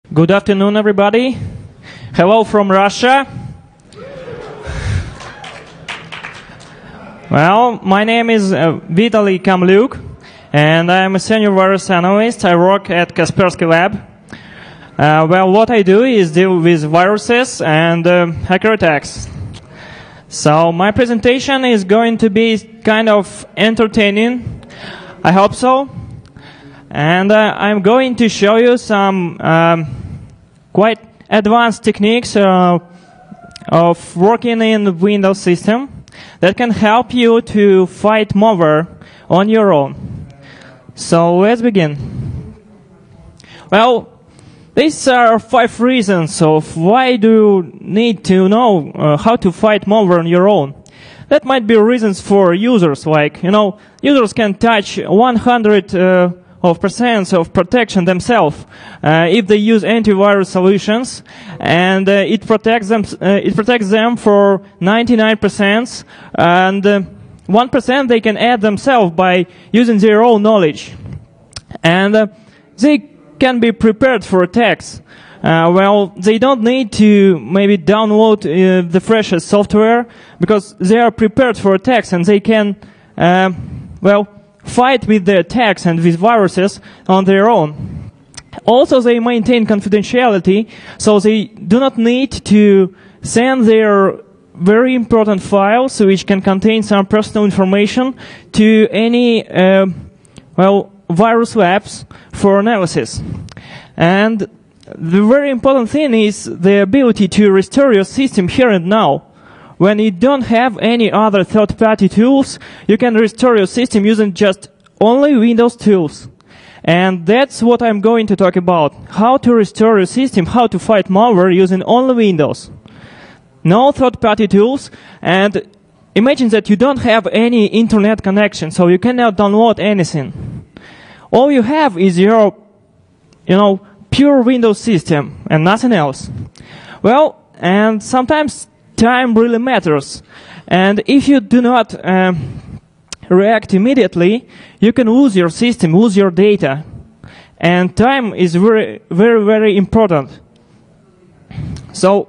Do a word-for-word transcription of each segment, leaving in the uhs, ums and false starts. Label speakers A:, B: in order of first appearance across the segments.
A: Good afternoon, everybody. Hello from Russia. Well, my name is uh, Vitaly Kamlyuk, and I'm a senior virus analyst. I work at Kaspersky Lab. Uh, well, what I do is deal with viruses and uh, hacker attacks. So my presentation is going to be kind of entertaining. I hope so. And uh, I'm going to show you some um, quite advanced techniques uh, of working in the Windows system that can help you to fight malware on your own. So let's begin. Well, these are five reasons of why do you need to know uh, how to fight malware on your own. That might be reasons for users, like, you know, users can touch one hundred uh, of percent of protection themselves uh, if they use antivirus solutions, and uh, it protects them. Uh, it protects them for ninety-nine percent, and uh, one percent they can add themselves by using their own knowledge, and uh, they can be prepared for attacks. Uh, well, they don't need to maybe download uh, the freshest software because they are prepared for attacks, and they can, uh, well, fight with the attacks and with viruses on their own. Also, they maintain confidentiality, so they do not need to send their very important files, which can contain some personal information, to any, uh, well, virus labs for analysis. And the very important thing is the ability to restore your system here and now. When you don't have any other third-party tools, you can restore your system using just only Windows tools. And that's what I'm going to talk about. How to restore your system, how to fight malware using only Windows. No third-party tools, and imagine that you don't have any internet connection, so you cannot download anything. All you have is your, you know, pure Windows system and nothing else. Well, and sometimes time really matters, and if you do not um, react immediately, you can lose your system, lose your data, and time is very, very, very important. So,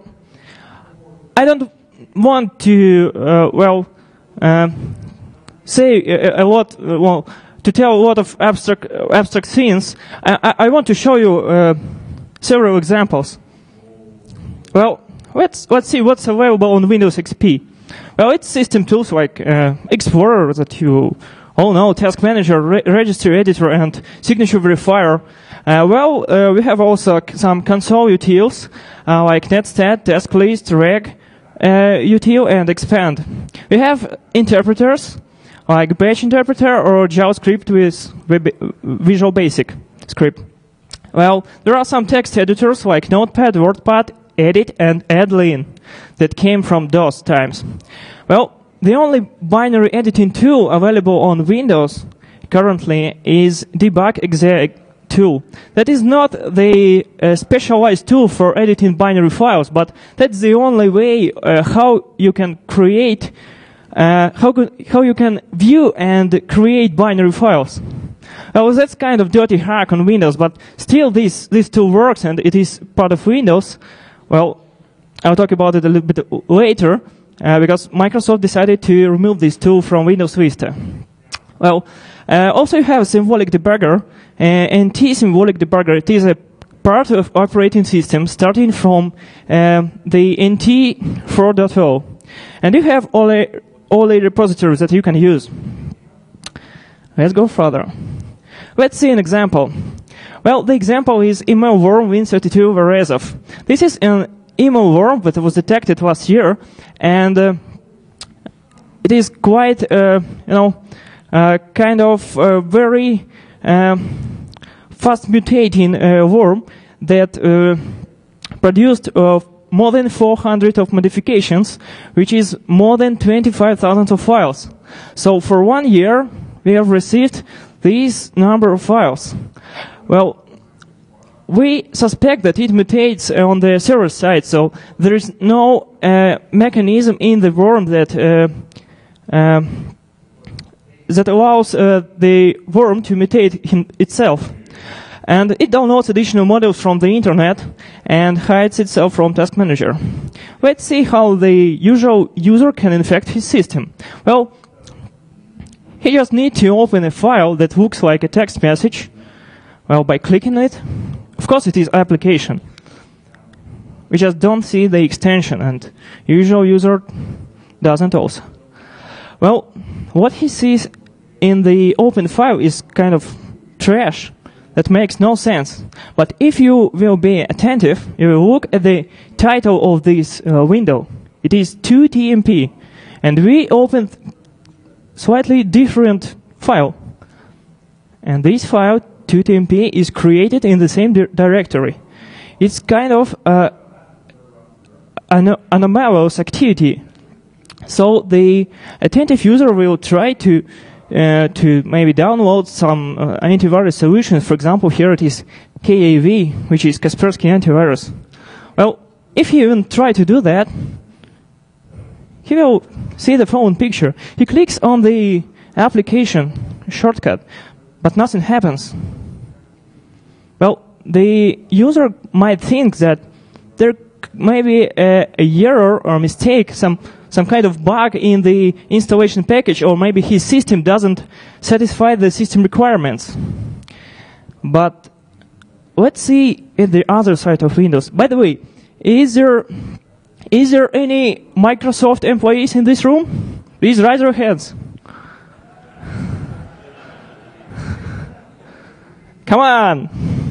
A: I don't want to, uh, well, uh, say a, a lot, uh, well, to tell a lot of abstract, uh, abstract things. I, I want to show you uh, several examples. Well, Let's, let's see what's available on Windows X P. Well, it's system tools like uh, Explorer that you all know, Task Manager, Re Registry Editor, and Signature Verifier. Uh, well, uh, we have also some console utils uh, like netstat, task list, reg uh, util, and expand. We have interpreters like Batch Interpreter or JavaScript with Visual Basic script. Well, there are some text editors like Notepad, WordPad, Edit, and Adlin that came from DOS times. Well, the only binary editing tool available on Windows currently is debug.exe tool. That is not the uh, specialized tool for editing binary files, but that's the only way uh, how you can create, uh, how, how you can view and create binary files. Well, that's kind of dirty hack on Windows, but still this, this tool works and it is part of Windows. Well, I'll talk about it a little bit later, uh, because Microsoft decided to remove this tool from Windows Vista. Well, uh, also you have symbolic debugger, uh, and T-symbolic debugger. It is a part of operating system starting from uh, the N T four point oh. And you have all the all the repositories that you can use. Let's go further. Let's see an example. Well, the example is email worm win thirty-two Verezov. This is an email worm that was detected last year, and uh, it is quite, uh, you know, uh, kind of uh, very uh, fast mutating uh, worm that uh, produced uh, more than four hundred of modifications, which is more than twenty-five thousand of files. So for one year, we have received this number of files. Well, we suspect that it mutates on the server side, so there is no uh, mechanism in the worm that uh, uh, that allows uh, the worm to mutate him itself. And it downloads additional modules from the internet and hides itself from Task Manager. Let's see how the usual user can infect his system. Well, he just needs to open a file that looks like a text message. Well, by clicking it, of course it is application. We just don't see the extension, and usual user doesn't also. Well, what he sees in the open file is kind of trash. That makes no sense. But if you will be attentive, you will look at the title of this uh, window. It is two T M P. And we opened slightly different file. And this file, two T M P, is created in the same di directory. It's kind of uh, an anomalous activity. So the attentive user will try to Uh, to maybe download some uh, antivirus solutions. For example, here it is K A V, which is Kaspersky Antivirus. Well, if he even try to do that, he will see the following picture. He clicks on the application shortcut, but nothing happens. Well, the user might think that there may be a, a error or mistake, some some kind of bug in the installation package, or maybe his system doesn't satisfy the system requirements. But let's see at the other side of Windows. By the way, is there is there any Microsoft employees in this room? Please raise your hands. Come on.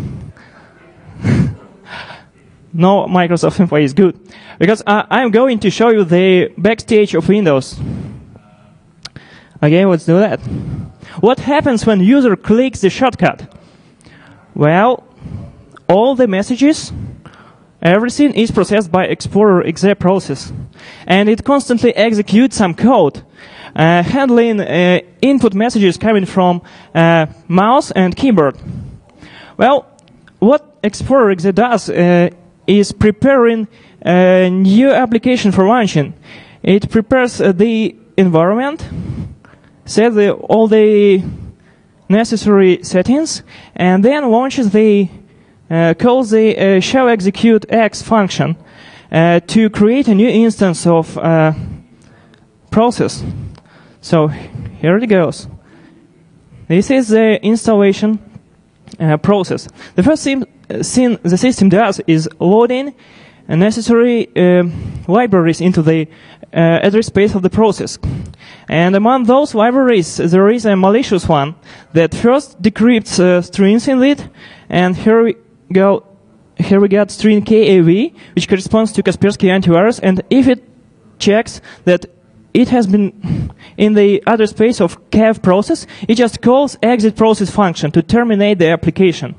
A: No Microsoft employees, good. Because uh, I'm going to show you the backstage of Windows. Okay, let's do that. What happens when user clicks the shortcut? Well, all the messages, everything is processed by Explorer exe process. And it constantly executes some code, uh, handling uh, input messages coming from uh, mouse and keyboard. Well, what Explorer exe does uh, is preparing a new application for launching. It prepares uh, the environment, sets the, all the necessary settings, and then launches the, uh, calls the uh, shall execute X function uh, to create a new instance of uh, process. So here it goes. This is the installation uh, process. The first thing thing the system does is loading necessary uh, libraries into the uh, address space of the process. And among those libraries, there is a malicious one that first decrypts uh, strings in it. And here we go. Here we got string K A V, which corresponds to Kaspersky Antivirus. And if it checks that it has been in the address space of cav process, it just calls exit process function to terminate the application.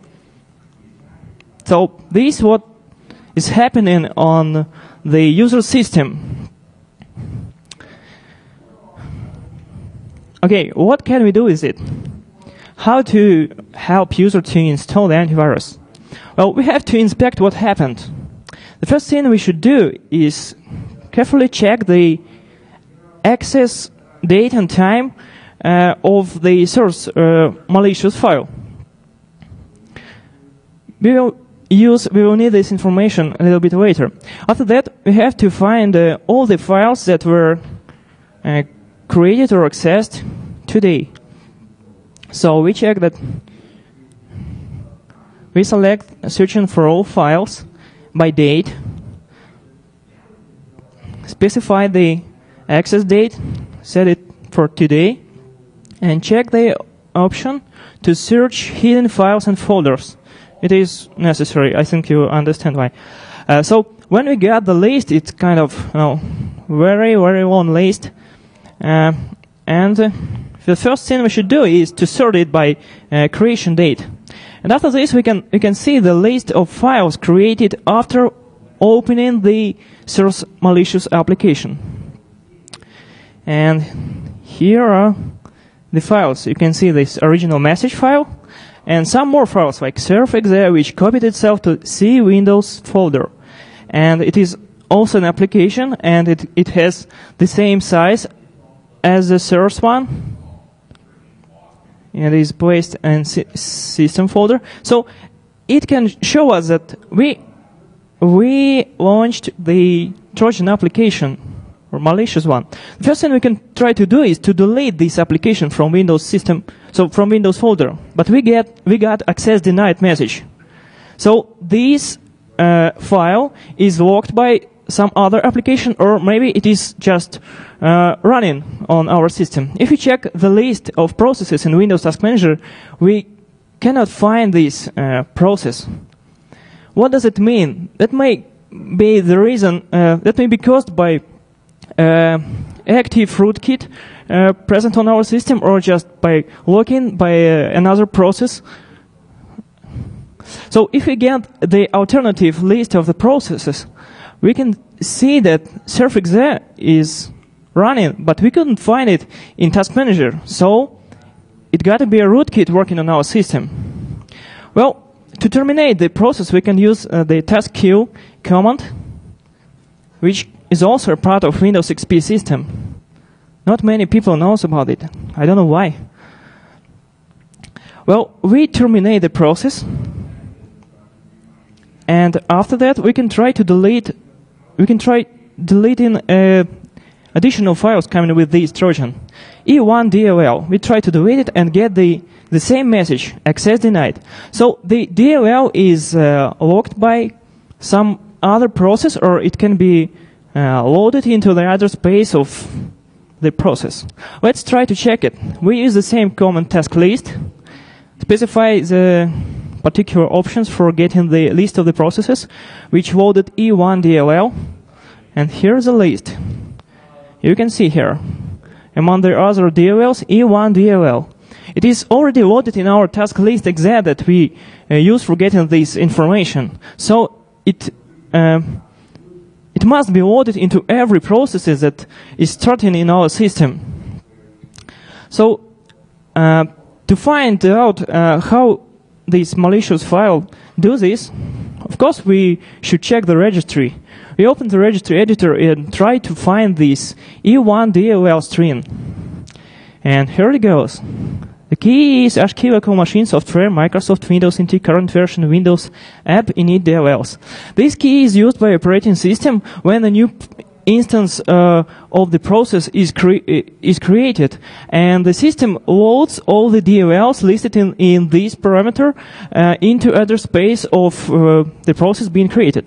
A: So this is what is happening on the user system. Okay, what can we do with it? How to help user to install the antivirus? Well, we have to inspect what happened. The first thing we should do is carefully check the access date and time uh, of the source uh, malicious file. We will use, we will need this information a little bit later. After that, we have to find uh, all the files that were uh, created or accessed today. So we check that we select searching for all files by date, specify the access date, set it for today, and check the option to search hidden files and folders. It is necessary. I think you understand why. Uh, so when we get the list, it's kind of you know, very, very long list. Uh, and uh, the first thing we should do is to sort it by uh, creation date. And after this, we can we can see the list of files created after opening the source malicious application. And here are the files. You can see this original message file and some more files like surf.exe, which copied itself to C Windows folder. And it is also an application, and it, it has the same size as the source one. it is placed in sy system folder. So it can show us that we we launched the Trojan application, or malicious one. The first thing we can try to do is to delete this application from Windows system, so from Windows folder. But we get we got access denied message. So this uh, file is locked by some other application, or maybe it is just uh, running on our system. If you check the list of processes in Windows Task Manager, we cannot find this uh, process. What does it mean? That may be the reason, uh, that may be caused by uh, active rootkit uh, present on our system, or just by locking by uh, another process. So if we get the alternative list of the processes, we can see that surfexe is running, but we couldn't find it in Task Manager. So it got to be a rootkit working on our system. Well, to terminate the process, we can use uh, the task queue command, which is also a part of Windows X P system. Not many people knows about it. I don't know why. Well, we terminate the process, and after that, we can try to delete. We can try deleting uh, additional files coming with this Trojan. E one D L L. We try to delete it and get the the same message: access denied. So the D L L is uh, locked by some other process, or it can be uh, loaded into the address space of the process. Let's try to check it. We use the same command task list, specify the particular options for getting the list of the processes, which loaded E one D L L, and here's the list. You can see here, among the other D L Ls, E one D L L. It is already loaded in our task list exe that we uh, use for getting this information. So it uh, it must be loaded into every process that is starting in our system. So uh, to find out uh, how this malicious file do this, of course we should check the registry. We open the registry editor and try to find this E one D L L string. And here it goes. The key is hash key local machine software Microsoft Windows N T current version Windows app init D L Ls. This key is used by operating system when a new instance uh, of the process is, cre is created, and the system loads all the D L Ls listed in, in this parameter uh, into address space of uh, the process being created.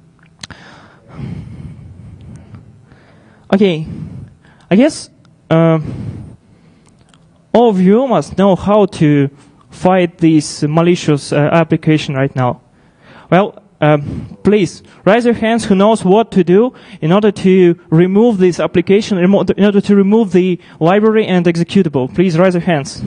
A: Okay, I guess uh, all of you must know how to fight this malicious uh, application right now. Well, Um, please raise your hands who knows what to do in order to remove this application, in order to remove the library and executable. Please raise your hands.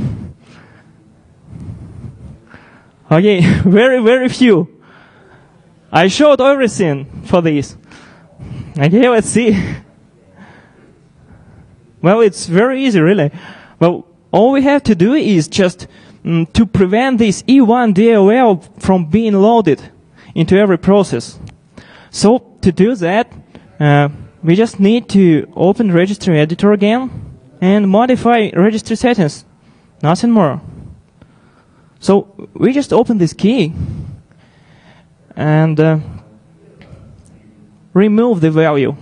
A: Okay, very, very few. I showed everything for this. Okay, let's see. Well, it's very easy, really. Well, all we have to do is just um, to prevent this E one D L L from being loaded into every process. So to do that, uh, we just need to open registry editor again and modify registry settings. Nothing more. So we just open this key and uh, remove the value.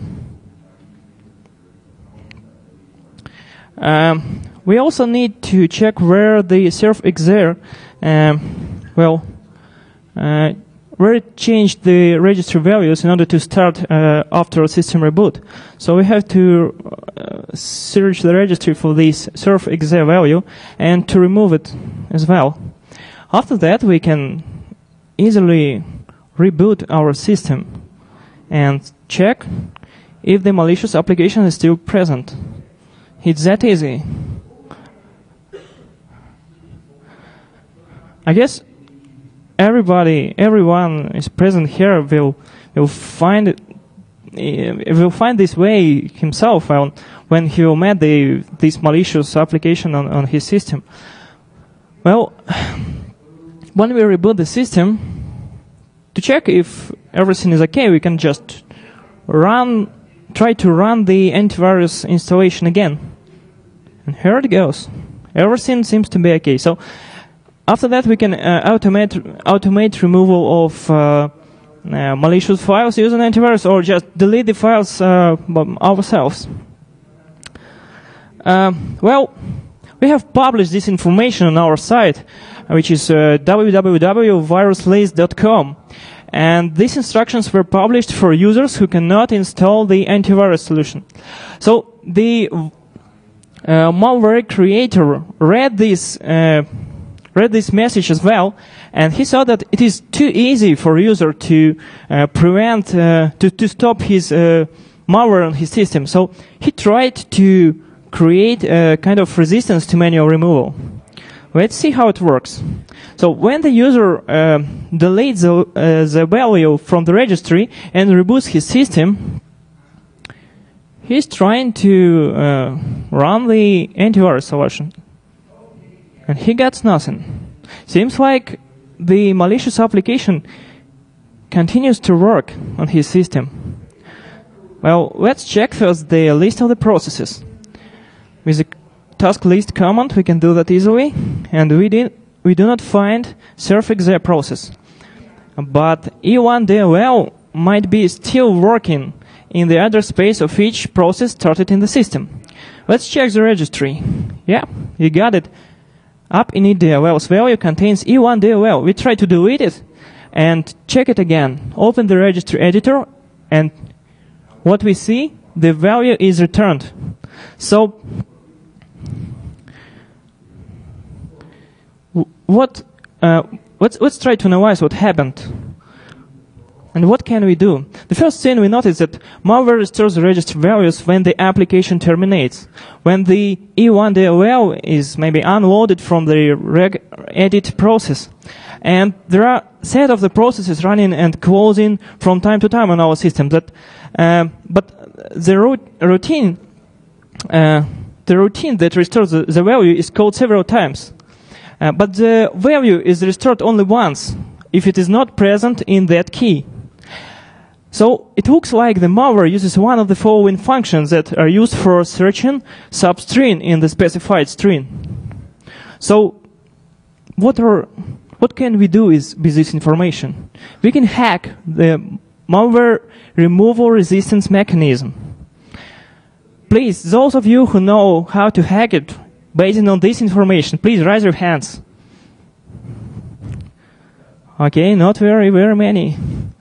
A: Um, we also need to check where the surfexe, um, well, uh, where it changed the registry values in order to start uh, after a system reboot. So we have to uh, search the registry for this surfexe value and to remove it as well. After that, we can easily reboot our system and check if the malicious application is still present. It's that easy. I guess everybody, everyone is present here will will find it, will find this way himself when when he will met the this malicious application on, on his system. Well, when we reboot the system, to check if everything is okay, we can just run, try to run the antivirus installation again. And here it goes. everything seems to be okay. So after that, we can uh, automate automate removal of uh, uh, malicious files using antivirus, or just delete the files uh, ourselves. Uh, well, we have published this information on our site, which is uh, w w w dot virus list dot com. And these instructions were published for users who cannot install the antivirus solution. So the uh, malware creator read this uh, read this message as well, and he saw that it is too easy for a user to uh, prevent uh, to to stop his uh, malware on his system. So he tried to create a kind of resistance to manual removal. Let's see how it works. So when the user uh, deletes the, uh, the value from the registry and reboots his system, he's trying to uh, run the antivirus solution, and he gets nothing. Seems like the malicious application continues to work on his system. Well, let's check first the list of the processes. With the task list command, we can do that easily, and we did we do not find surfexe process. But E one D L L might be still working in the address space of each process started in the system. Let's check the registry. Yeah, you got it. Up in D L L's value contains E one D L L. We try to delete it and check it again. Open the registry editor, and what we see, the value is returned. So what? Uh, let's let's try to analyze what happened. And what can we do? The first thing we notice that malware restores the register values when the application terminates. When the E one D L L is maybe unloaded from the reg edit process. And there are a set of the processes running and closing from time to time on our system. That, um, but the root, routine, uh, the routine that restores the, the value is called several times. Uh, but the value is restored only once if it is not present in that key. So it looks like the malware uses one of the following functions that are used for searching substring in the specified string. So what are what can we do is, with this information? We can hack the malware removal resistance mechanism. Please, those of you who know how to hack it based on this information, please raise your hands. Okay, not very, very many.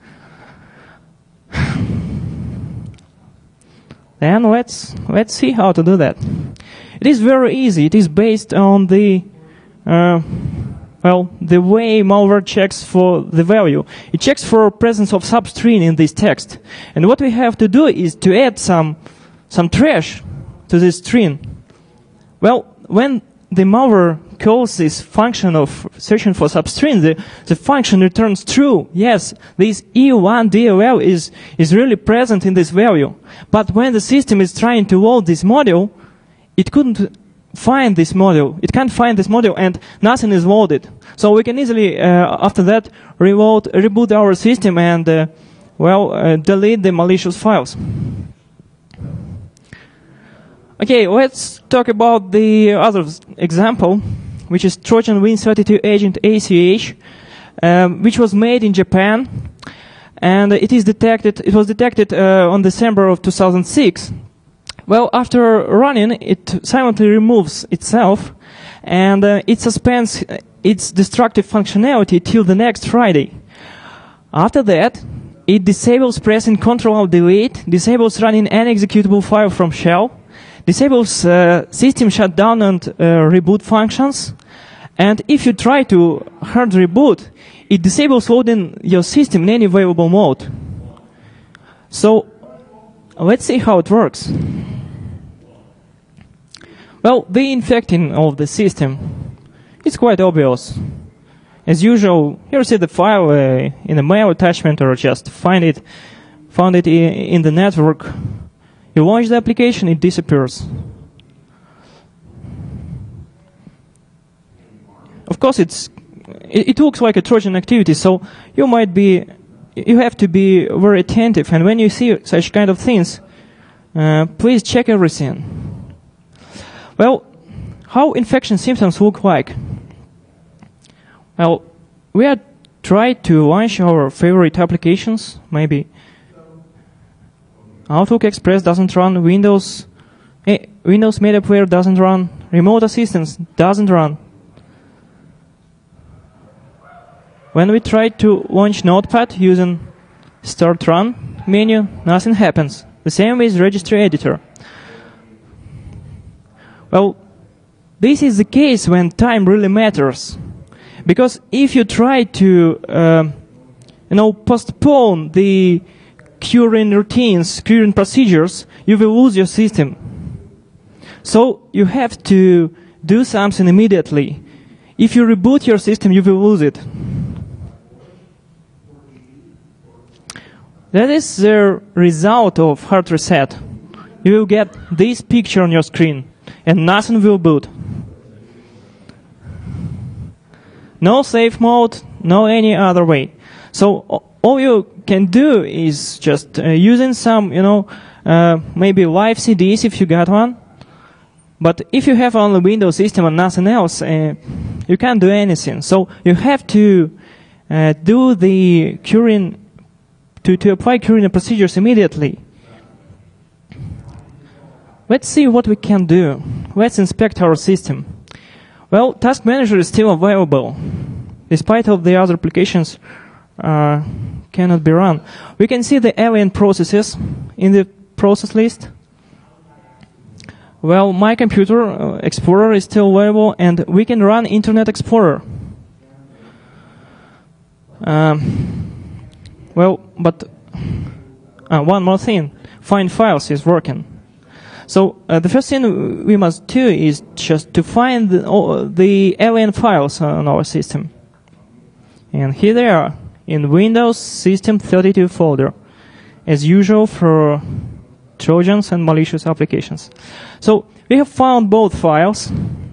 A: Then let's let's see how to do that. It is very easy. It is based on the uh, well the way malware checks for the value. It checks for presence of substring in this text, and what we have to do is to add some some trash to this string. Well, when the malware calls this function of searching for substring, the, the function returns true. Yes, this E one D L L is, is really present in this value. But when the system is trying to load this module, it couldn't find this module. It can't find this module, and nothing is loaded. So we can easily, uh, after that, reload, reboot our system and, uh, well, uh, delete the malicious files. Okay, let's talk about the other example, which is Trojan Win thirty-two agent A C H, um, which was made in Japan, and it is detected. It was detected uh, on December of two thousand six. Well, after running, it silently removes itself, and uh, it suspends its destructive functionality till the next Friday. After that, it disables pressing Control Alt Delete, disables running any executable file from shell, disables uh, system shutdown and uh, reboot functions, and if you try to hard reboot, it disables loading your system in any available mode. So let's see how it works. Well, the infecting of the system is quite obvious. As usual, you see the file uh, in a mail attachment, or just find it, found it in the network. You launch the application, it disappears. Of course, it's it, it looks like a Trojan activity, so you might be, you have to be very attentive. And when you see such kind of things, uh, please check everything. Well, how infection symptoms look like? Well, we are trying to launch our favorite applications. Maybe Outlook Express doesn't run, Windows eh, Windows Media Player doesn't run, Remote Assistance doesn't run. When we try to launch Notepad using Start Run menu, nothing happens. The same with Registry Editor. Well, this is the case when time really matters. Because if you try to uh, you know, postpone the queuing routines, queuing procedures, you will lose your system. So you have to do something immediately. If you reboot your system, you will lose it. That is the result of hard reset. You will get this picture on your screen, and nothing will boot. No safe mode, no any other way. So all you can do is just uh, using some, you know, uh, maybe live C Ds if you got one. But if you have only Windows system and nothing else, uh, you can't do anything. So you have to uh, do the queuing, to, to apply queuing procedures immediately. Let's see what we can do. Let's inspect our system. Well, Task Manager is still available, despite of the other applications uh, cannot be run. We can see the alien processes in the process list. Well, my computer uh, Explorer is still available, and we can run Internet Explorer. Um, well, but uh, one more thing, find files is working. So uh, the first thing we must do is just to find the, uh, the alien files on our system. And here they are, in Windows System thirty-two folder, as usual for Trojans and malicious applications. So we have found both files,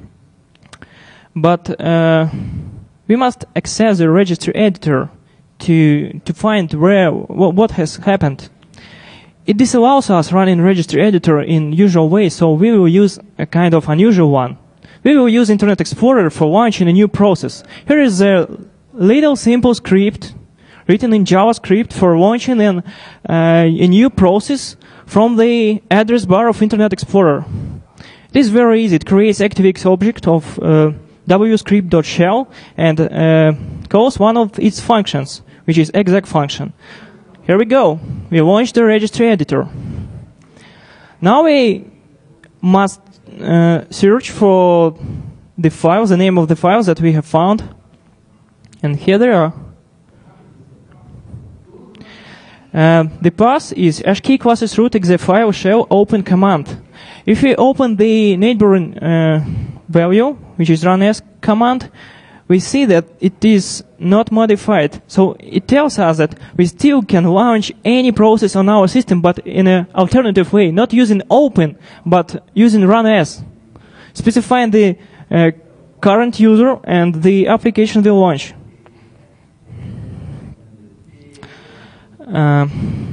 A: but uh, we must access the registry editor to to find where what has happened. It disallows us running registry editor in usual way, so we will use a kind of unusual one. We will use Internet Explorer for launching a new process. Here is a little simple script written in JavaScript for launching an, uh, a new process from the address bar of Internet Explorer. It is very easy. It creates ActiveX object of uh, wscript.shell and uh, calls one of its functions, which is exec function. Here we go. We launched the registry editor. Now we must uh, search for the files, the name of the files that we have found. And here they are. Uh, the path is hashkey classes root exe file shell open command. If we open the neighboring uh, value, which is run as command, we see that it is not modified. So it tells us that we still can launch any process on our system, but in an alternative way, not using open, but using run as, specifying the uh, current user and the application will launch. Uh,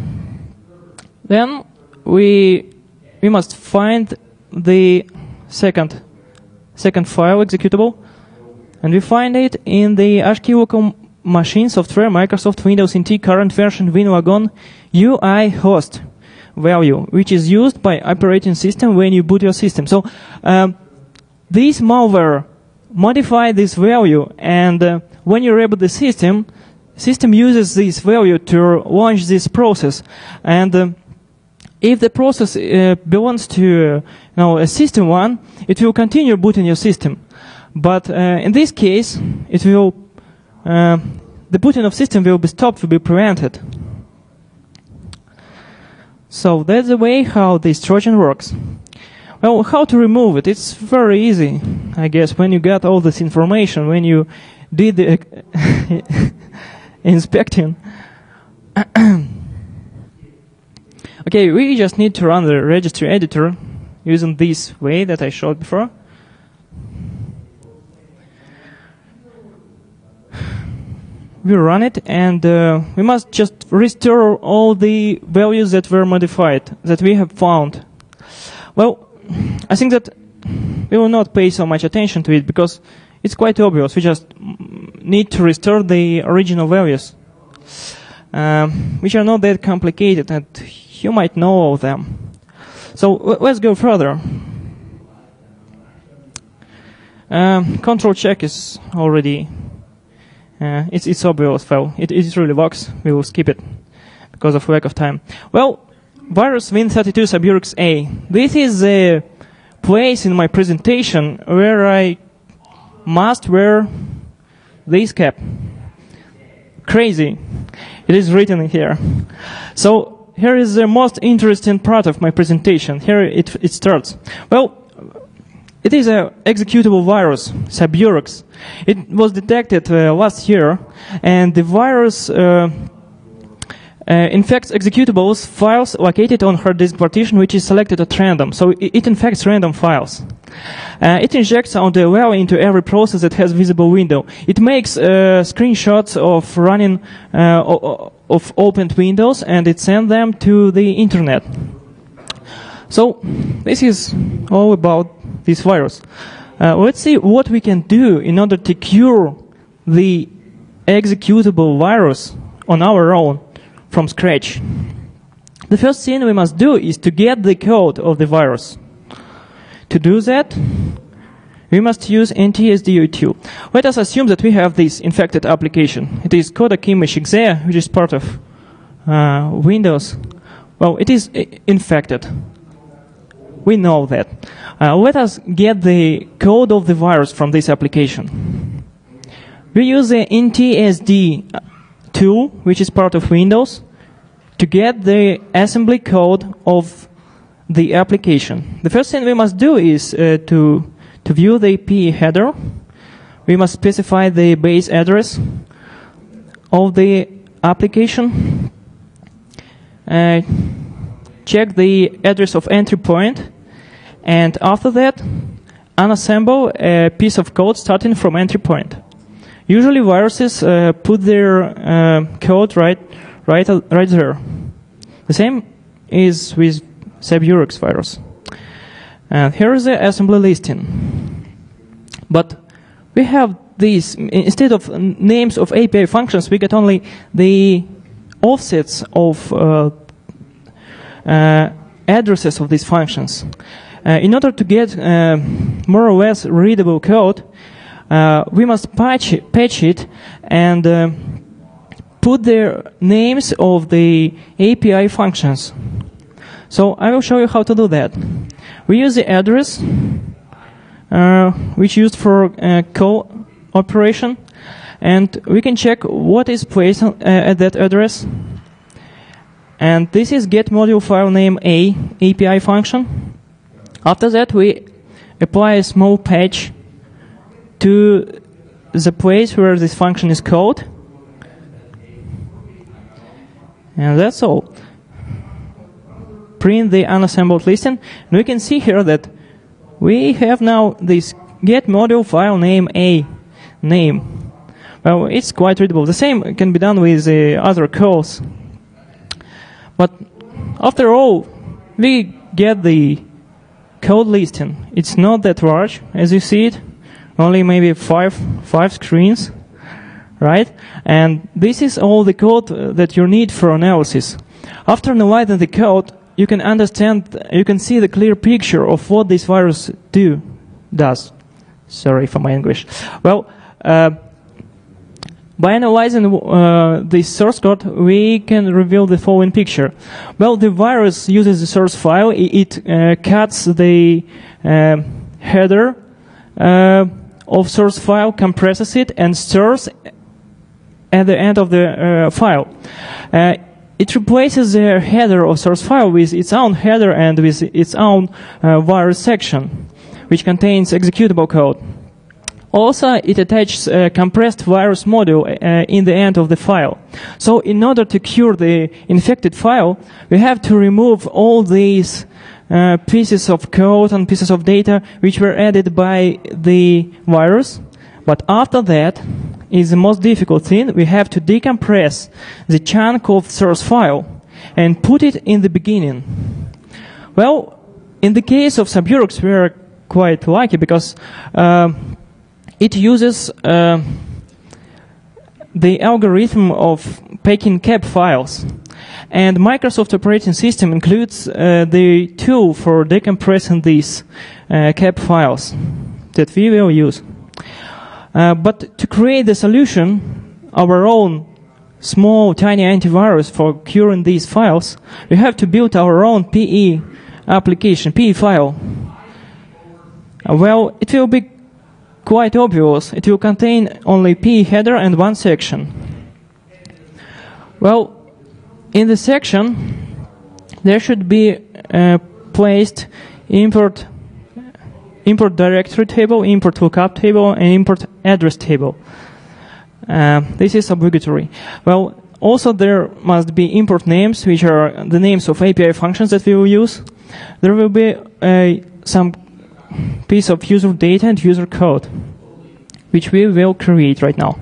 A: then we we must find the second second file executable. And we find it in the hashkey local machine software Microsoft Windows N T current version WinLagon U I host value, which is used by operating system when you boot your system. So um, this malware modify this value, and uh, when you reboot the system, system uses this value to launch this process. And uh, if the process uh, belongs to uh, you know, a system one, it will continue booting your system. But uh, in this case, it will uh, the booting of system will be stopped, will be prevented. So that's the way how this Trojan works. Well, how to remove it? It's very easy, I guess. When you got all this information, when you did the inspecting. Okay, we just need to run the registry editor using this way that I showed before. We run it, and uh, we must just restore all the values that were modified, that we have found. Well, I think that we will not pay so much attention to it because it's quite obvious. We just need to restore the original values, um, which are not that complicated, and you might know all of them. So let's go further. Um, control check is already, uh, it's, it's obvious file. It, it really works. We will skip it because of lack of time. Well, virus win thirty-two subunix A. This is a place in my presentation where I must wear this cap. Crazy. It is written in here. So here is the most interesting part of my presentation. Here it, it starts. Well, it is an executable virus, subunix. It was detected uh, last year, and the virus uh, uh, infects executables files located on hard disk partition, which is selected at random. So it, it infects random files. Uh, it injects audio into every process that has visible window. It makes uh, screenshots of running uh, of opened windows, and it sends them to the internet. So this is all about this virus. Uh, let's see what we can do in order to cure the executable virus on our own from scratch. The first thing we must do is to get the code of the virus. To do that, we must use N T S D U two. Let us assume that we have this infected application. It is Kodak image X E, which is part of uh, Windows. Well, it is infected. We know that. Uh, let us get the code of the virus from this application. We use the N T S D tool, which is part of Windows, to get the assembly code of the application. The first thing we must do is uh, to, to view the I P header. We must specify the base address of the application. Uh, check the address of entry point, and after that, unassemble a piece of code starting from entry point. Usually viruses uh, put their uh, code right, right, uh, right there. The same is with subunix virus. And here is the assembly listing. But we have these, instead of names of A P I functions, we get only the offsets of uh, uh, addresses of these functions. Uh, in order to get uh, more or less readable code, uh, we must patch, patch it and uh, put the names of the A P I functions. So I will show you how to do that. We use the address, uh, which is used for uh, call operation, and we can check what is placed uh, at that address. And this is get module file name A, A P I function. After that, we apply a small patch to the place where this function is called. And that's all. Print the unassembled listing. And we can see here that we have now this get module file name A name. Well, it's quite readable. The same can be done with the other calls. But after all, we get the code listing. It's not that large, as you see it. Only maybe five, five screens, right? And this is all the code that you need for analysis. After analyzing the code, you can understand, you can see the clear picture of what this virus do, does. Sorry for my English. Well, uh, by analyzing uh, the source code, we can reveal the following picture. Well, the virus uses the source file. It, it uh, cuts the uh, header uh, of source file, compresses it, and stores at the end of the uh, file. Uh, it replaces the header of source file with its own header and with its own uh, virus section, which contains executable code. Also, it attaches a compressed virus module uh, in the end of the file. So in order to cure the infected file, we have to remove all these uh, pieces of code and pieces of data which were added by the virus. But after that is the most difficult thing. We have to decompress the chunk of source file and put it in the beginning. Well, in the case of subunix, we are quite lucky because uh, it uses uh, the algorithm of packing cap files. And Microsoft operating system includes uh, the tool for decompressing these uh, cap files that we will use. Uh, but to create the solution, our own small, tiny antivirus for curing these files, we have to build our own P E application, P E file. Uh, well, it will be quite obvious. It will contain only P E header and one section. Well, in the section, there should be uh, placed import import directory table, import lookup table, and import address table. Uh, this is obligatory. Well, also there must be import names, which are the names of A P I functions that we will use. There will be uh, some piece of user data and user code, which we will create right now.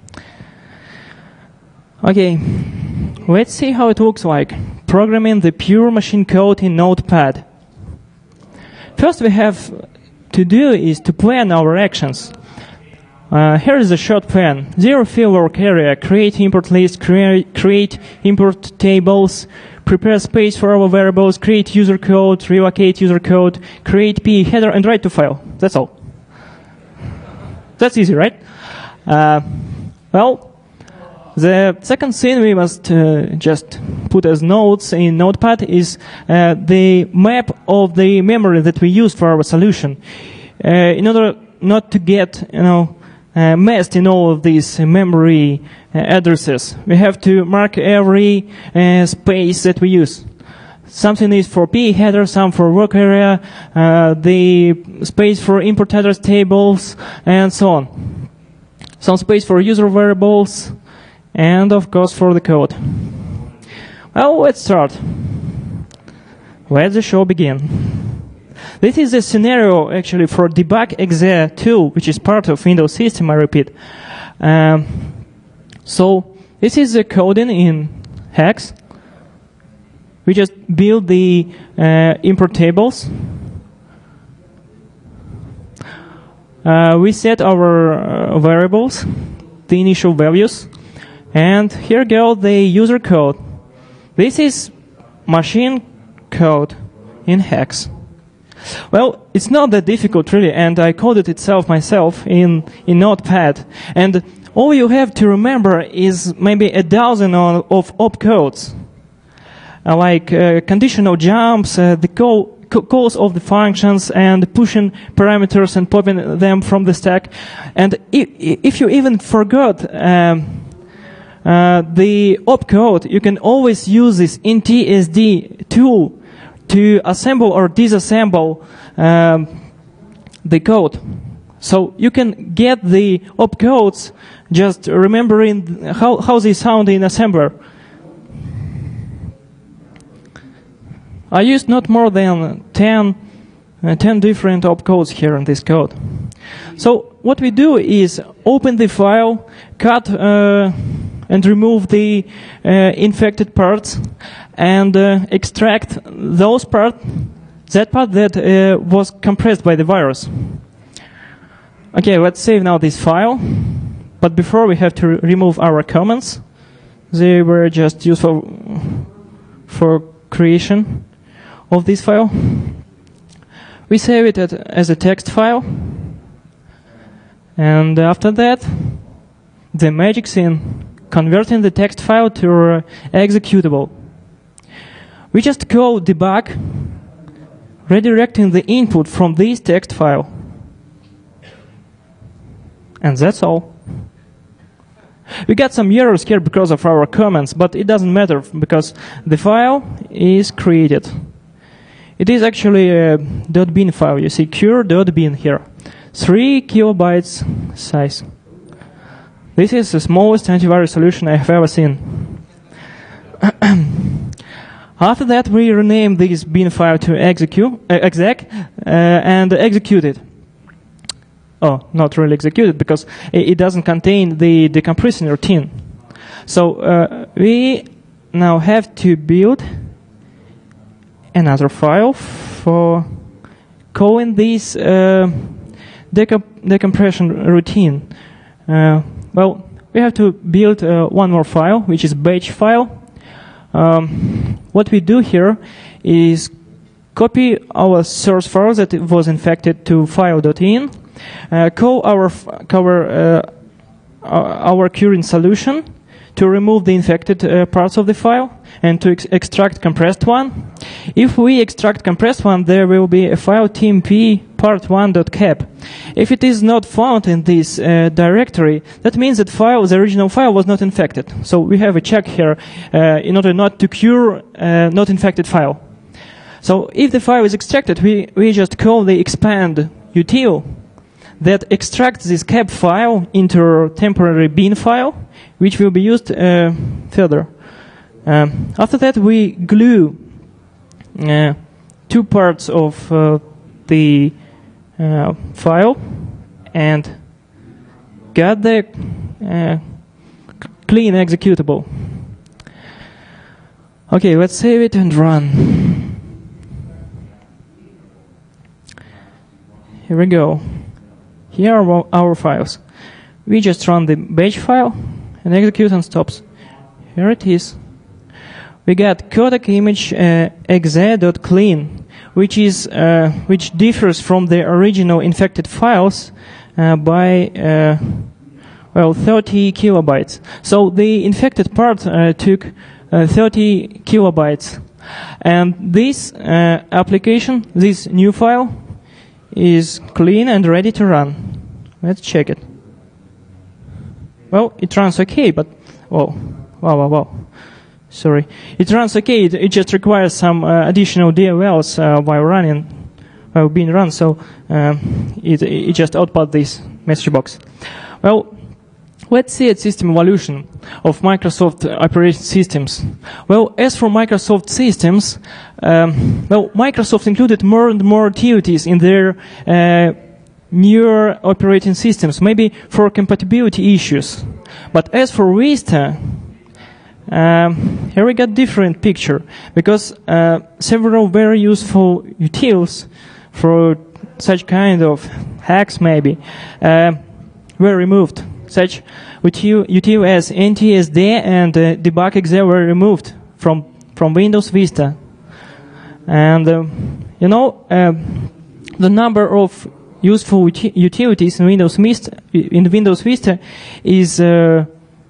A: Okay, let's see how it looks like programming the pure machine code in Notepad. First, we have to do is to plan our actions. Uh, here is a short plan. Zero fill work area, create import list, crea create import tables, prepare space for our variables, create user code, relocate user code, create P E header, and write to file. That's all. That's easy, right? Uh, well, the second thing we must uh, just put as notes in Notepad is uh, the map of the memory that we use for our solution. Uh, in order not to get, you know, uh, messed in all of these memory uh, addresses, we have to mark every uh, space that we use. Something is for P E header, some for work area, uh, the space for import address tables, and so on. Some space for user variables, and of course for the code. Well, let's start. Let the show begin. This is a scenario actually for debug exe tool, which is part of Windows system, I repeat. Um, so this is the coding in hex. We just build the uh, import tables. Uh, we set our uh, variables, the initial values. And here go the user code. This is machine code in hex. Well, it's not that difficult really, and I coded it itself myself in, in Notepad. And all you have to remember is maybe a dozen of, of opcodes, uh, like uh, conditional jumps, uh, the call, calls of the functions, and pushing parameters and popping them from the stack. And if, if you even forgot um, Uh, the opcode, you can always use this N T S D tool to assemble or disassemble um, the code. So you can get the opcodes just remembering how, how they sound in assembler. I used not more than ten, uh, ten different opcodes here in this code. So what we do is open the file, cut uh, and remove the uh, infected parts, and uh, extract those part, that part that uh, was compressed by the virus. Okay, let's save now this file. But before, we have to re remove our comments. They were just useful for creation of this file. We save it at, as a text file. And after that, the magic scene, converting the text file to uh, executable. We just call debug, redirecting the input from this text file. And that's all. We got some errors here because of our comments, but it doesn't matter because the file is created. It is actually a .bin file. You see cure.bin here. Three kilobytes size. This is the smallest antivirus solution I have ever seen. After that, we rename this bin file to execute, uh, exec uh, and execute it. Oh, not really execute it because it doesn't contain the decompressing routine. So uh, we now have to build another file for calling this uh, decomp decompression routine? Uh, well, we have to build uh, one more file, which is batch file. Um, what we do here is copy our source file that was infected to file.in, uh, call our cover uh, our current solution to remove the infected uh, parts of the file and to ex extract compressed one. If we extract compressed one, there will be a file tmp part one.cap. If it is not found in this uh, directory, that means that file, the original file, was not infected. So we have a check here uh, in order not to cure uh, not infected file. So if the file is extracted, we, we just call the expand util that extracts this cap file into a temporary bin file, which will be used uh, further. Um, after that, we glue uh, two parts of uh, the uh, file and get the uh, clean executable. Okay, let's save it and run. Here we go. Here are our files. We just run the batch file and execute and stops. Here it is. We got codec image uh, exe.clean, which is uh, which differs from the original infected files uh, by uh, well thirty kilobytes. So the infected part uh, took uh, thirty kilobytes, and this uh, application, this new file, is clean and ready to run. Let's check it. Well, it runs okay, but oh, wow, wow, wow. Sorry, it runs okay. It, it just requires some uh, additional D L Ls uh, while running, while being run. So um, it it just output this message box. Well, let's see at system evolution of Microsoft operating systems. Well, as for Microsoft systems, um, well, Microsoft included more and more utilities in their uh, newer operating systems, maybe for compatibility issues. But as for Vista, um, here we got different picture, because uh, several very useful utils for such kind of hacks maybe uh, were removed. Such util, util as N T S D and uh, debug.exe were removed from from Windows Vista, and uh, you know uh, the number of useful uti utilities in Windows Vista in Windows Vista is uh,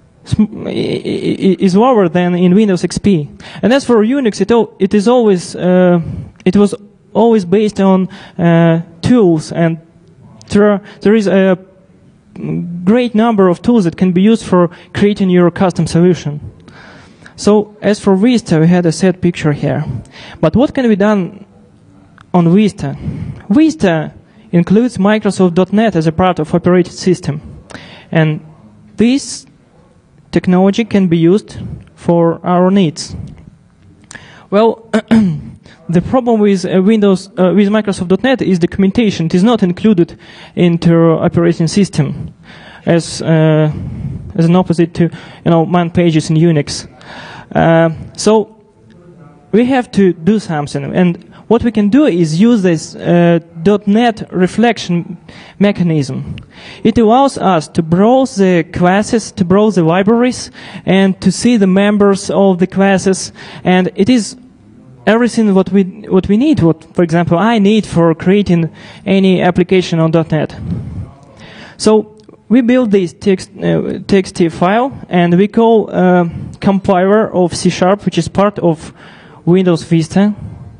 A: is lower than in Windows X P. And as for Unix, it it is always uh, it was always based on uh, tools, and there there is a great number of tools that can be used for creating your custom solution. So as for Vista, we had a set picture here. But what can be done on Vista? Vista includes Microsoft dot net as a part of operating system. And this technology can be used for our needs. Well, the problem with uh, Windows, uh, with Microsoft dot net is documentation. It is not included into operating system, as uh, as an opposite to you know man pages in Unix. Uh, so we have to do something, and what we can do is use this uh, .NET reflection mechanism. It allows us to browse the classes, to browse the libraries, and to see the members of the classes, and it is everything what we what we need, what, for example, I need for creating any application on .NET. So we build this text, uh, txt file, and we call uh, compiler of C sharp, which is part of Windows Vista.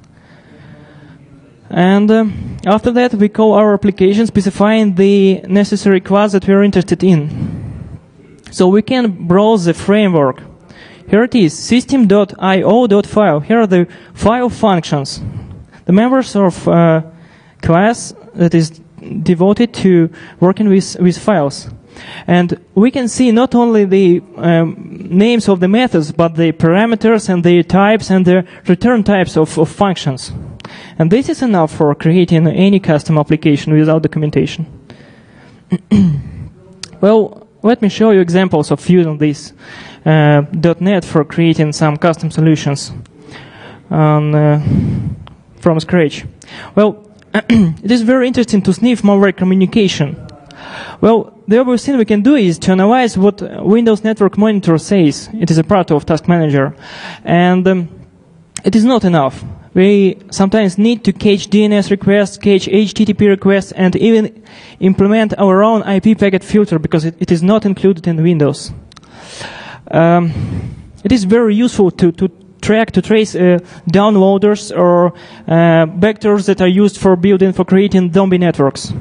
A: And uh, after that, we call our application specifying the necessary class that we are interested in. So we can browse the framework. Here it is, system dot I O dot file. Here are the file functions, the members of uh, class that is devoted to working with, with files. And we can see not only the um, names of the methods, but the parameters and the types and the return types of, of functions. And this is enough for creating any custom application without documentation. Well, let me show you examples of using this uh, .NET for creating some custom solutions on, uh, from scratch. Well, it is very interesting to sniff malware communication. Well, the obvious thing we can do is to analyze what Windows Network Monitor says. It is a part of Task Manager. And um, it is not enough. We sometimes need to catch D N S requests, catch H T T P requests, and even implement our own I P packet filter because it, it is not included in Windows. Um, it is very useful to, to track, to trace uh, downloaders or uh, vectors that are used for building, for creating zombie networks.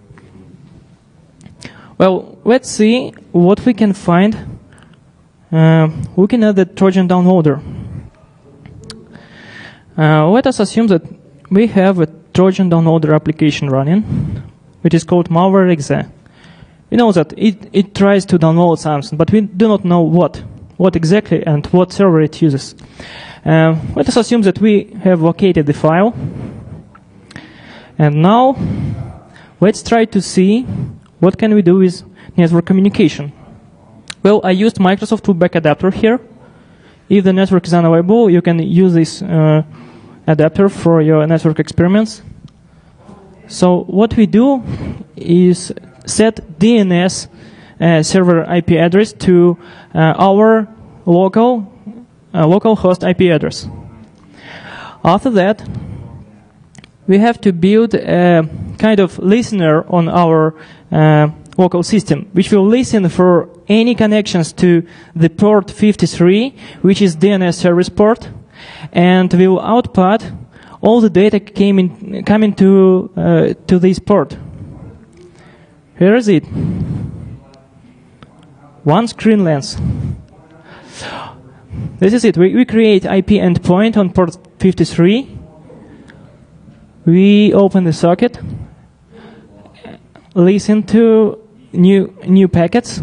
A: Well, let's see what we can find. Uh, looking at the Trojan downloader. Uh, let us assume that we have a Trojan downloader application running, which is called Malware.exe. We know that it, it tries to download something, but we do not know what, what exactly and what server it uses. Uh, let us assume that we have located the file. And now, let's try to see what can we do with network communication. Well, I used Microsoft Loopback adapter here. If the network is unavailable, you can use this uh, adapter for your network experiments. So what we do is set D N S uh, server I P address to uh, our local uh, local host I P address. After that, we have to build a kind of listener on our uh, local system, which will listen for any connections to the port fifty-three, which is D N S service port, and will output all the data came in, coming to uh, to this port. Here is it. One screen length. This is it. We, we create I P endpoint on port fifty-three. We open the socket, listen to new new packets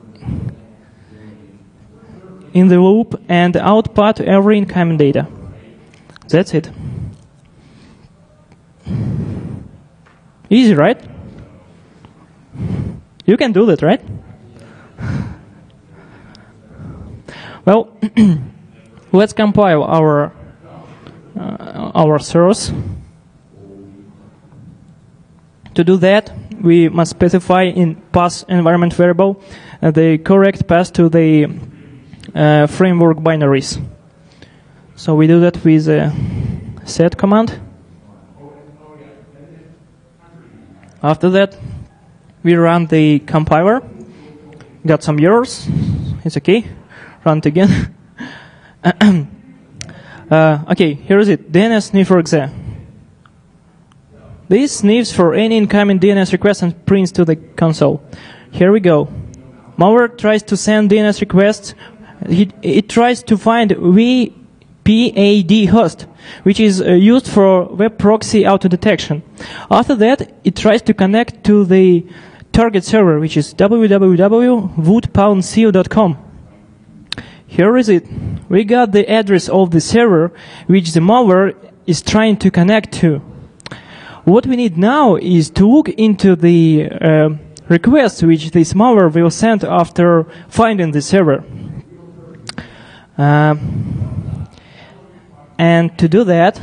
A: in the loop, and output every incoming data. That's it. Easy, right? You can do that, right? Well, let's compile our uh, our source. To do that, we must specify in path environment variable uh, the correct path to the uh, framework binaries. So we do that with a set command. After that, we run the compiler. Got some errors. It's okay. Run it again. uh, okay, here is it. D N S sniffer.exe. This sniffs for any incoming D N S request and prints to the console. Here we go. Malware tries to send D N S requests. It, it tries to find V P A D host, which is uh, used for web proxy auto detection. After that, it tries to connect to the target server, which is w w w dot wood pound co dot com. Here is it. We got the address of the server which the malware is trying to connect to. What we need now is to look into the uh, requests which this malware will send after finding the server. Uh, and to do that,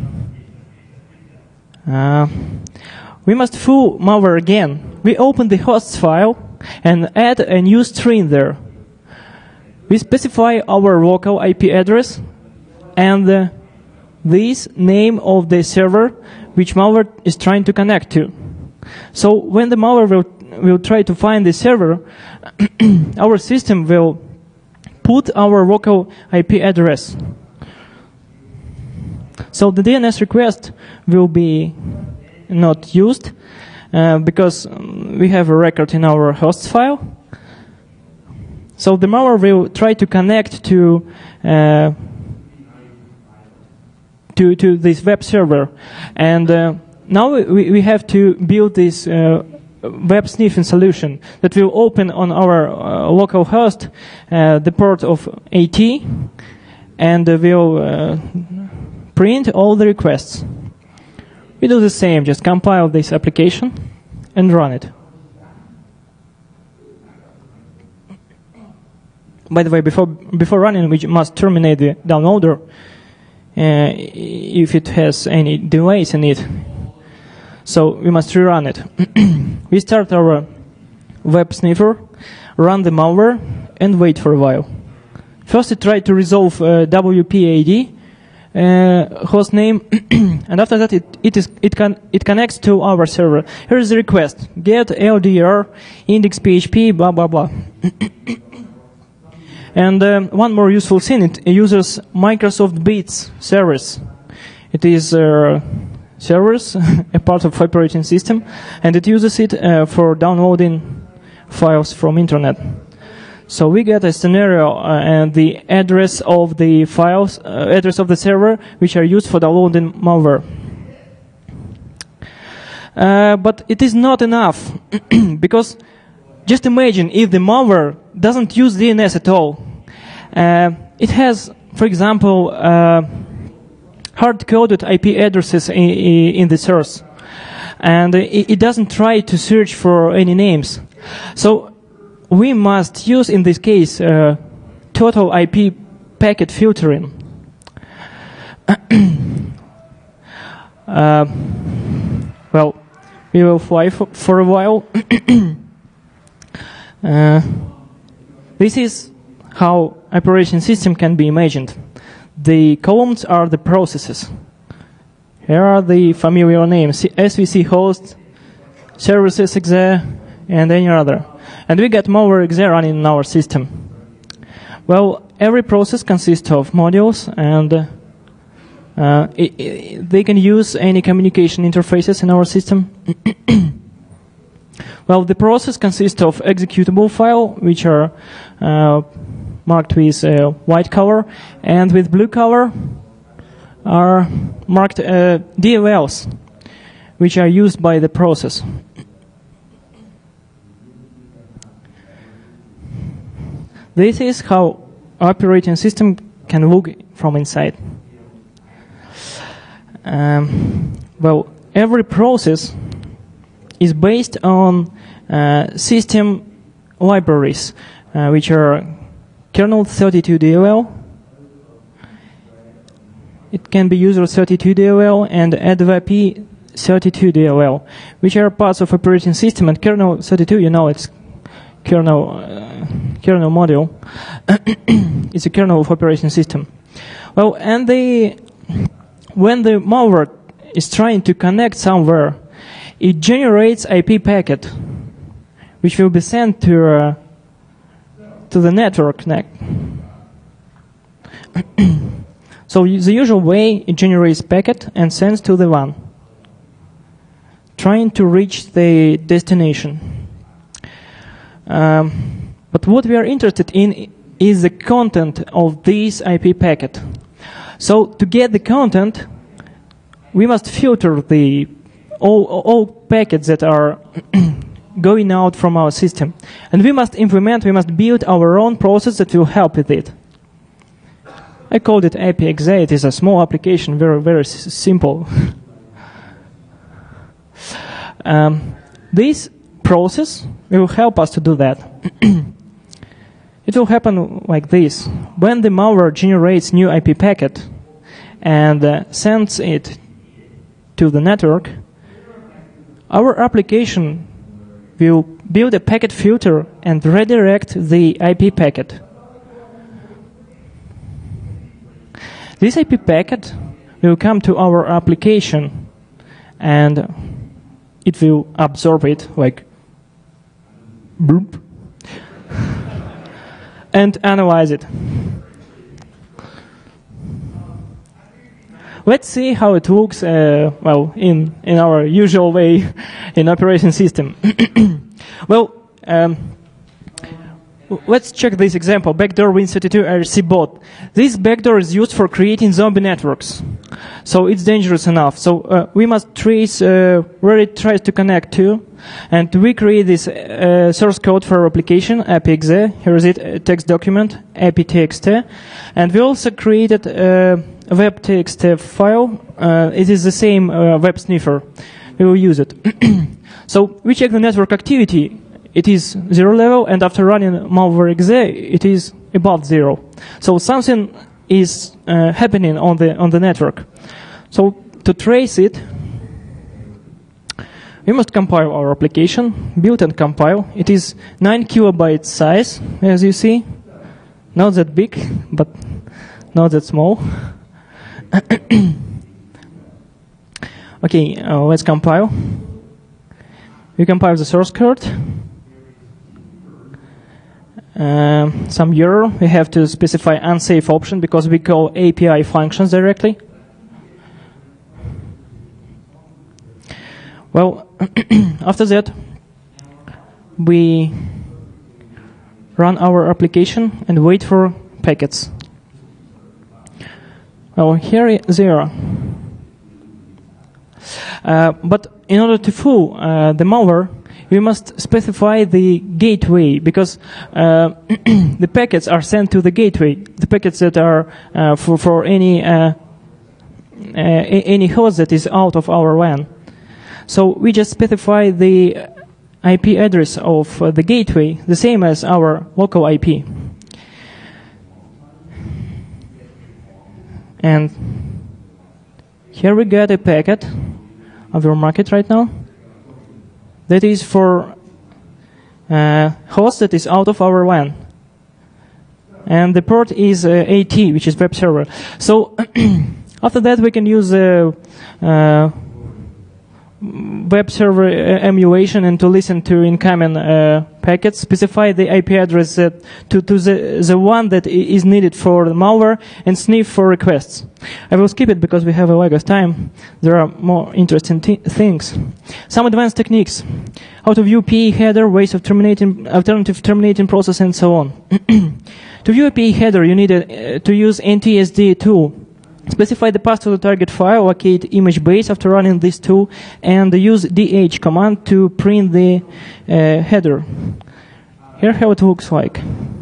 A: uh, we must fool malware again. We open the hosts file and add a new string there. We specify our local I P address and uh, this name of the server which malware is trying to connect to. So when the malware will, will try to find the server, our system will put our local I P address. So the D N S request will be not used uh, because we have a record in our hosts file. So the malware will try to connect to uh, to to this web server, and uh, now we we have to build this uh, web sniffing solution that will open on our uh, local host uh, the port of eighty, and uh, will uh, print all the requests. We do the same, just compile this application and run it. By the way, before before running, we must terminate the downloader uh, if it has any delays in it. So we must rerun it. We start our web sniffer, run the malware, and wait for a while. First, it tried to resolve uh, W P A D uh, host name, and after that, it it is it can it connects to our server. Here is the request: get L D R index P H P blah blah blah. And um, one more useful thing: it uses Microsoft Bits service. It is uh, servers, a part of operating system, and it uses it uh, for downloading files from internet. So we get a scenario uh, and the address of the files, uh, address of the server, which are used for downloading malware. Uh, but it is not enough, because just imagine if the malware doesn't use D N S at all. Uh, it has, for example, uh, hard-coded I P addresses in, in the source, and it, it doesn't try to search for any names. So we must use, in this case, uh, total I P packet filtering. uh, well, we will fly for, for a while. uh, this is how operation system can be imagined. The columns are the processes. Here are the familiar names: S V C host, services exe, and any other. And we get malware exe running in our system. Well, every process consists of modules, and uh, it, it, they can use any communication interfaces in our system. Well, the process consists of executable file, which are uh, marked with uh, white color, and with blue color are marked uh, D L Ls, which are used by the process. This is how operating system can look from inside. Um, well, every process is based on uh, system libraries, uh, which are kernel thirty-two D L L. It can be user thirty-two D L L and adv thirty-two D L L, which are parts of operating system. And kernel thirty-two, you know, it's kernel uh, kernel module. It's a kernel of operating system. Well, and the when the malware is trying to connect somewhere, it generates I P packet, which will be sent to uh, to the network neck. So the usual way, it generates packet and sends to the WAN, trying to reach the destination. Um, but what we are interested in is the content of this I P packet. So to get the content, we must filter the all, all packets that are going out from our system. And we must implement, we must build our own process that will help with it. I called it A P I exe. It is a small application, very, very simple. um, this process will help us to do that. It will happen like this. When the malware generates new I P packet and uh, sends it to the network, our application will build a packet filter and redirect the I P packet. This I P packet will come to our application and it will absorb it like bloop and analyze it. Let's see how it looks, uh, well, in, in our usual way in operating system. Well, um, let's check this example, backdoor win thirty-two I R C bot. This backdoor is used for creating zombie networks. So it's dangerous enough. So uh, we must trace uh, where it tries to connect to. And we create this uh, source code for our application, A P I exe. Here is it, a text document, A P I txt. And we also created uh, a web txt file. Uh, it is the same uh, web sniffer. We will use it. So we check the network activity. It is zero level, and after running malware exe, it is above zero. So something is uh, happening on the on the network. So to trace it, we must compile our application, build and compile. It is nine kilobyte size, as you see. Not that big, but not that small. Okay, uh, let's compile. We compile the source code. Uh, some error. We have to specify unsafe option because we call A P I functions directly. Well, after that, we run our application and wait for packets. Well, here they are. Uh, but in order to fool uh, the malware, we must specify the gateway because uh, the packets are sent to the gateway. The packets that are uh, for for any uh, uh, any host that is out of our W A N. So we just specify the I P address of uh, the gateway, the same as our local I P. And here we get a packet of our market right now. That is for uh, host that is out of our W A N. And the port is uh, A T, which is web server. So after that, we can use uh, uh, web server emulation and to listen to incoming uh, packets, specify the I P address that to, to the, the one that is needed for the malware, and sniff for requests. I will skip it because we have a lag of time. There are more interesting things. Some advanced techniques. How to view P E header, ways of terminating, alternative terminating process, and so on. To view a P E header, you need a, uh, to use N T S D tool. Specify the path to the target file, locate image base after running this tool, and use D H command to print the uh, header. Here how it looks like.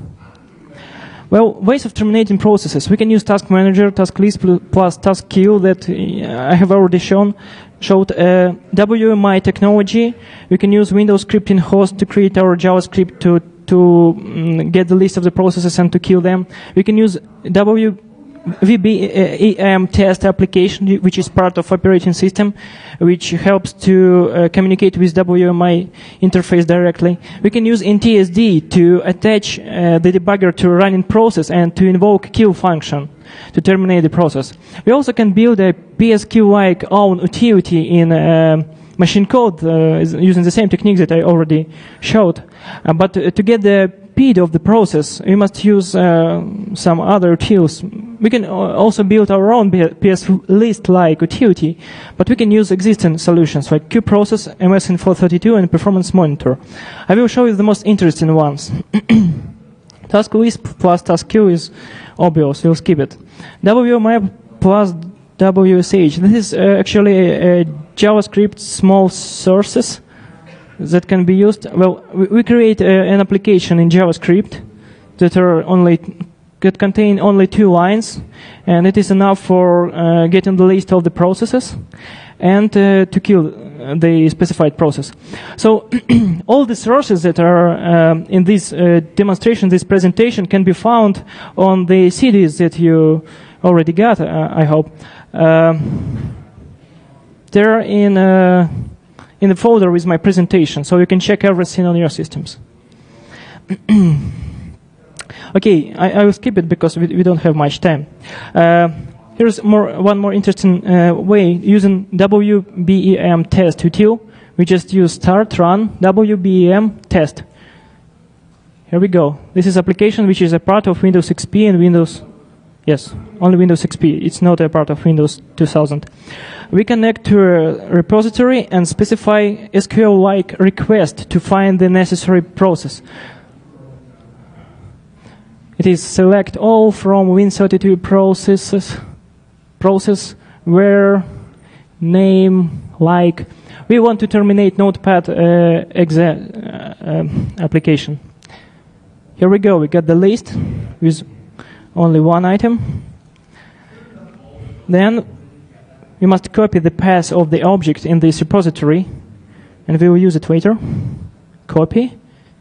A: Well, ways of terminating processes. We can use task manager, task list plus task queue that I have already shown. Showed uh, W M I technology. We can use Windows scripting host to create our JavaScript to to um, get the list of the processes and to kill them. We can use W V B E M test application, which is part of operating system, which helps to uh, communicate with W M I interface directly. We can use N T S D to attach uh, the debugger to a running process and to invoke kill function to terminate the process. We also can build a P S Q-like own utility in uh, machine code uh, using the same techniques that I already showed. Uh, but uh, to get the speed of the process, we must use uh, some other tools. We can also build our own P S list-like utility, but we can use existing solutions like QProcess, M S Info thirty-two, and Performance Monitor. I will show you the most interesting ones. Task list plus task queue is obvious. We'll skip it. W M I plus W S H. This is uh, actually a, a JavaScript small sources that can be used. Well, we, we create uh, an application in JavaScript that are only that contain only two lines, and it is enough for uh, getting the list of the processes and uh, to kill the specified process. So all the sources that are um, in this uh, demonstration, this presentation, can be found on the C Ds that you already got, uh, I hope. Um, they're in uh, in the folder with my presentation, so you can check everything on your systems. Okay, I, I will skip it because we, we don't have much time. Uh, here's more, one more interesting uh, way using W B E M test util. We just use start run W B E M test. Here we go. This is application which is a part of Windows X P and Windows. Yes, only Windows X P. It's not a part of Windows two thousand. We connect to a repository and specify S Q L-like request to find the necessary process. It is select all from Win thirty-two processes, process, where, name, like. We want to terminate notepad uh, exa uh, um, application. Here we go. We got the list with only one item. Then we must copy the path of the object in this repository, and we will use it later. Copy.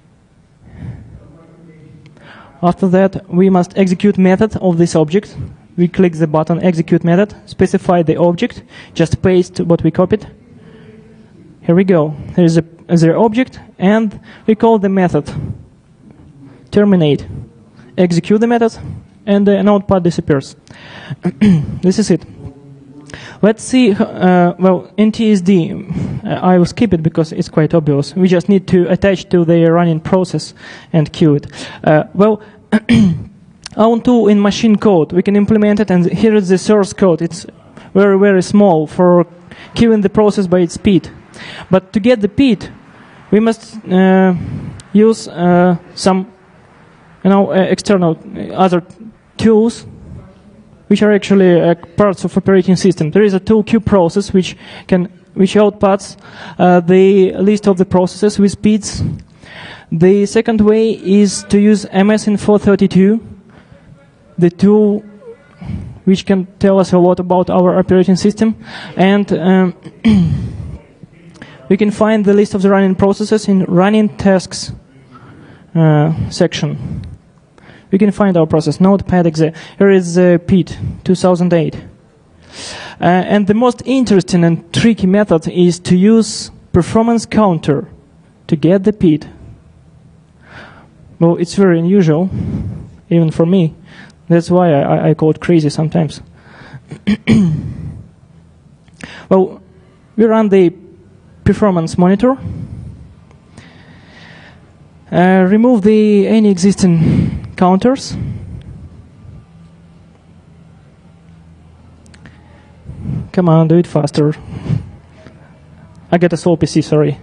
A: After that, we must execute method of this object. We click the button execute method, specify the object, just paste what we copied. Here we go. There is a the object, and we call the method terminate. Execute the method, and the notepad disappears. This is it. Let's see. Uh, well, N T S D. Uh, I will skip it because it's quite obvious. We just need to attach to the running process and queue it. Uh, well. Own tool in machine code, we can implement it, and here is the source code. It's very, very small for queuing the process by its speed. But to get the speed, we must uh, use uh, some, you know, uh, external uh, other tools, which are actually uh, parts of operating system. There is a tool queueProcess, which can which outputs uh, the list of the processes with speeds. The second way is to use M S info thirty-two. The tool which can tell us a lot about our operating system, and um, we can find the list of the running processes in running tasks uh, section. We can find our process notepad exe. Here is uh, P E T two thousand eight, uh, and the most interesting and tricky method is to use performance counter to get the P E T. Well, it's very unusual, even for me. That's why I, I call it crazy sometimes. Well, we run the performance monitor. Uh, remove the any existing counters. Come on, do it faster. I got a slow P C, sorry.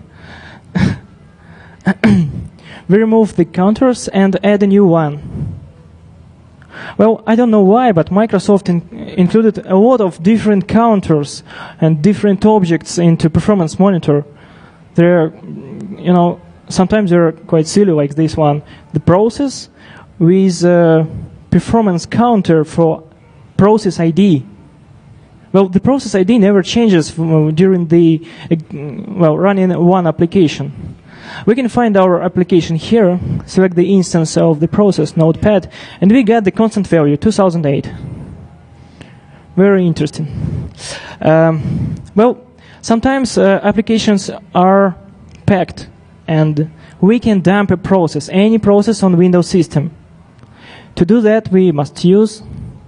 A: We remove the counters and add a new one. Well, I don't know why, but Microsoft in included a lot of different counters and different objects into Performance Monitor. They're, you know, sometimes they're quite silly, like this one. The process with a performance counter for process I D. Well, the process I D never changes during the, well, running one application. We can find our application here, select the instance of the process, notepad, and we get the constant value, two thousand eight. Very interesting. Um, well, sometimes uh, applications are packed, and we can dump a process, any process on Windows system. To do that, we must use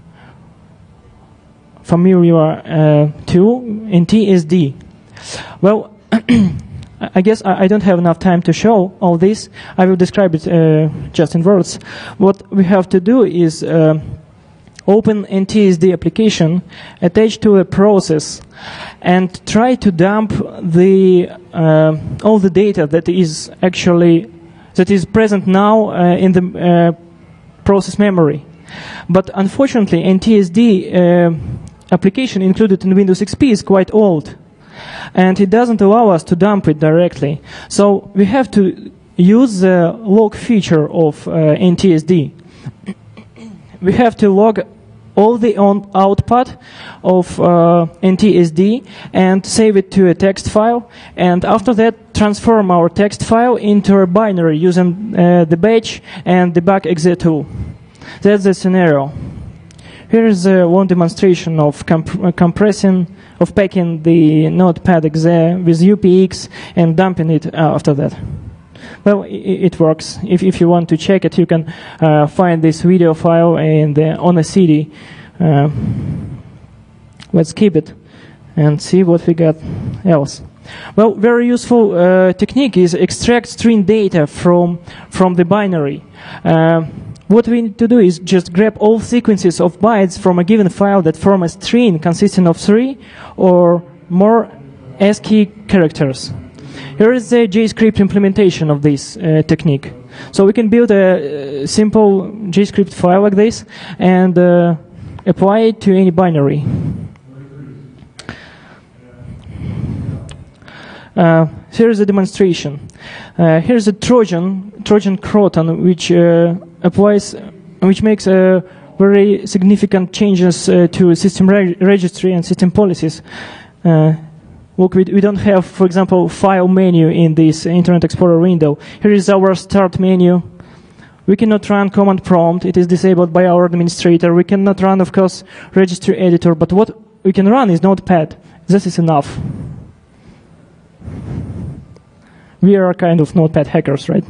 A: familiar uh, tool N T S D. Well, I guess I don't have enough time to show all this. I will describe it uh, just in words. What we have to do is uh, open N T S D application, attach to a process, and try to dump the uh, all the data that is actually that is present now uh, in the uh, process memory. But unfortunately, N T S D uh, application included in Windows X P is quite old, and it doesn't allow us to dump it directly. So we have to use the log feature of uh, N T S D. We have to log all the on output of uh, N T S D and save it to a text file, and after that transform our text file into a binary using uh, the batch and debug exe tool. That's the scenario. Here is uh, one demonstration of comp uh, compressing, of packing the notepad exe with U P X and dumping it uh, after that. Well, it, it works. If, if you want to check it, you can uh, find this video file in the, on a C D. Uh, let's keep it and see what we got else. Well, very useful uh, technique is extract string data from, from the binary. Uh, What we need to do is just grab all sequences of bytes from a given file that form a string consisting of three or more ASCII characters. Here is the JavaScript implementation of this uh, technique. So we can build a, a simple JavaScript file like this and uh, apply it to any binary. Uh, here is a demonstration. Uh, here is a Trojan, Trojan Croton, which uh, applies, which makes uh, very significant changes uh, to system re registry and system policies. Uh, look, we, we don't have, for example, file menu in this Internet Explorer window. Here is our start menu. We cannot run command prompt. It is disabled by our administrator. We cannot run, of course, registry editor. But what we can run is notepad. This is enough. we are kind of notepad hackers, right?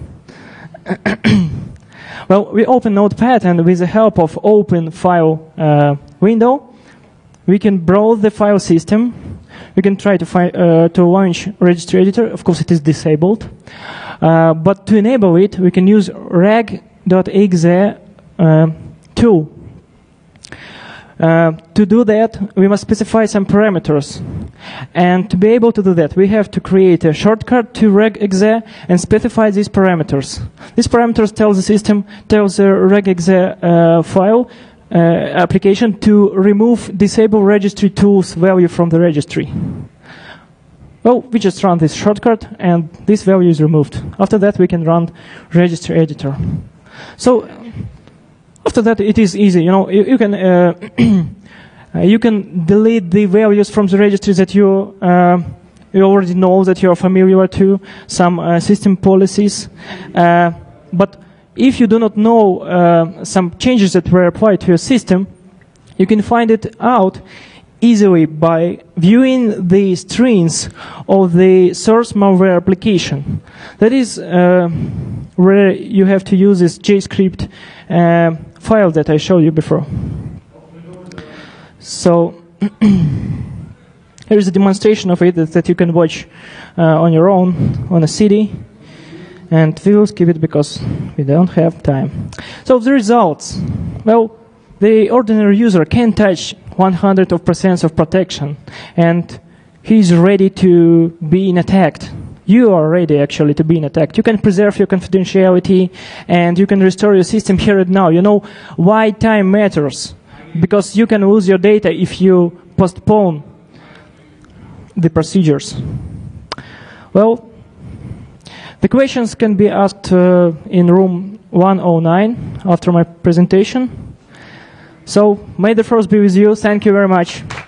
A: Well, we open Notepad, and with the help of open file uh, window, we can browse the file system. We can try to, find, uh, to launch registry editor. Of course, it is disabled. Uh, but to enable it, we can use reg.exe uh, tool. Uh, to do that, we must specify some parameters. And to be able to do that, we have to create a shortcut to regexe and specify these parameters. These parameters tell the system, tells the regexe uh, file uh, application to remove disable registry tools value from the registry. Well, we just run this shortcut, and this value is removed. After that, we can run registry editor. So after that, it is easy. You know, you, you can uh, you can delete the values from the registries that you uh, you already know, that you are familiar to, some uh, system policies. Uh, but if you do not know uh, some changes that were applied to your system, you can find it out easily by viewing the strings of the source malware application. That is uh, where you have to use this JavaScript uh, file that I showed you before. So here is a demonstration of it that, that you can watch uh, on your own on a C D. And we will skip it because we don't have time. So the results. Well, the ordinary user can touch one hundred percent of protection, and he's ready to be attacked. You are ready, actually, to be attacked. You can preserve your confidentiality, and you can restore your system here and now. You know why time matters, because you can lose your data if you postpone the procedures. Well, the questions can be asked uh, in room one oh nine after my presentation. So may the force be with you. Thank you very much.